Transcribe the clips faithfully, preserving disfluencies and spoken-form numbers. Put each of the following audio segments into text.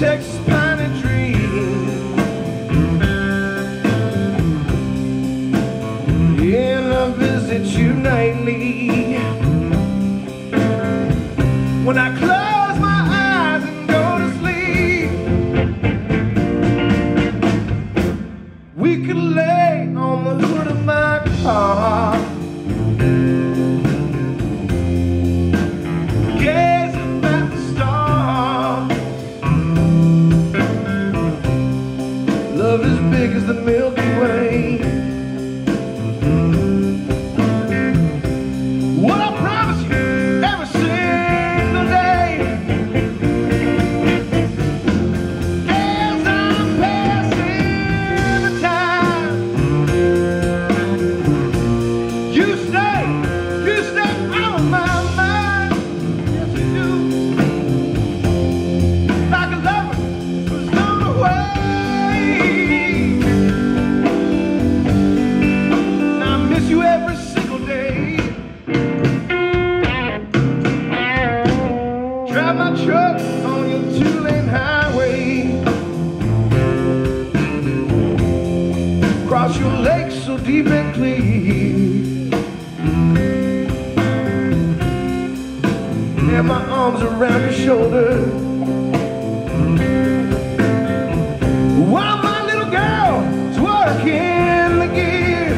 Texas piney tree. And I visit you nightly. When I close my eyes and go to sleep, we could lay on the hood of my car, gazing at the stars. Love as big as the Milky Way. What I promise you every single day, as I'm passing the time, you stay, you stay out of my mind. Yes you do, like a lover who's gone away. And I miss you every single day. Drive my truck on your two-lane highway, cross your lake so deep and clear, and my arms around your shoulder, while my little girl is working the gear.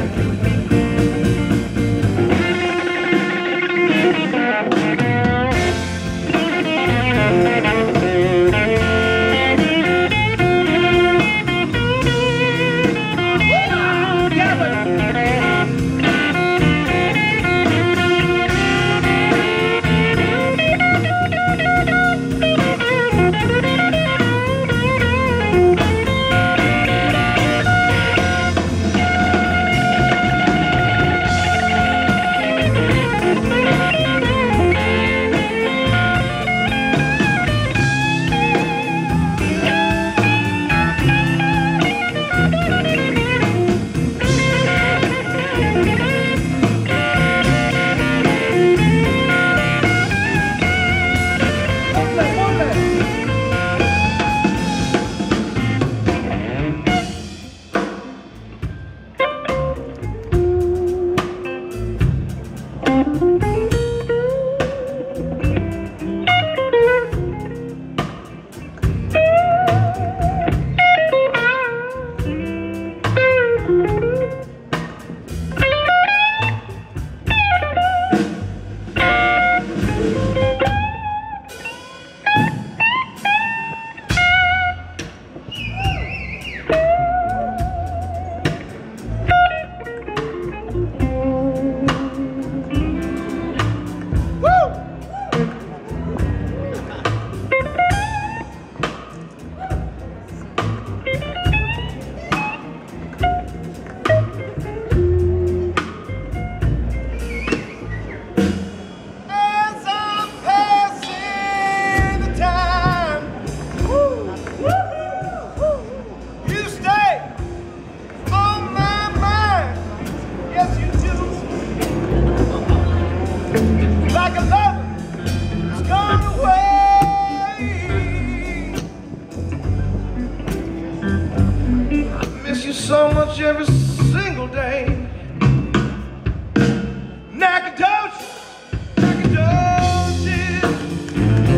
Like a lover who's gone away. I miss you so much every single day. Nacogdoches, Nacogdoches.